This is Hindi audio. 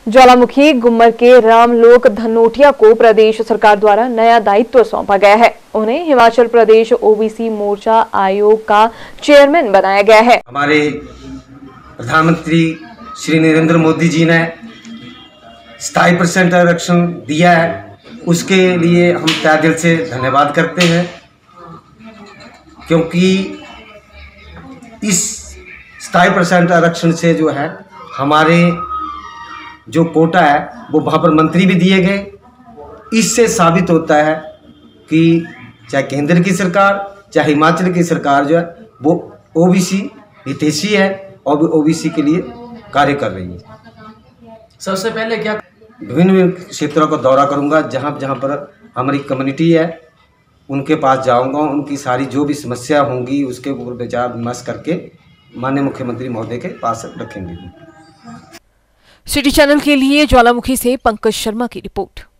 ज्वालामुखी गुम्मर के रामलोक धनोटिया को प्रदेश सरकार द्वारा नया दायित्व सौंपा गया है। उन्हें हिमाचल प्रदेश ओबीसी मोर्चा आयोग का चेयरमैन बनाया गया है। हमारे प्रधानमंत्री श्री नरेंद्र मोदी जी ने 27% आरक्षण दिया है, उसके लिए हम तहे दिल से धन्यवाद करते हैं, क्योंकि इस 27% आरक्षण से जो है हमारे जो कोटा है वो वहाँ पर मंत्री भी दिए गए। इससे साबित होता है कि चाहे केंद्र की सरकार चाहे हिमाचल की सरकार जो है वो ओबीसी हितैषी है और ओबीसी के लिए कार्य कर रही है। सबसे पहले क्या विभिन्न क्षेत्रों का दौरा करूंगा, जहाँ जहाँ पर हमारी कम्युनिटी है उनके पास जाऊंगा, उनकी सारी जो भी समस्या होंगी उसके ऊपर विचार विमर्श करके माननीय मुख्यमंत्री महोदय के पास रखेंगे। सिटी चैनल के लिए ज्वालामुखी से पंकज शर्मा की रिपोर्ट।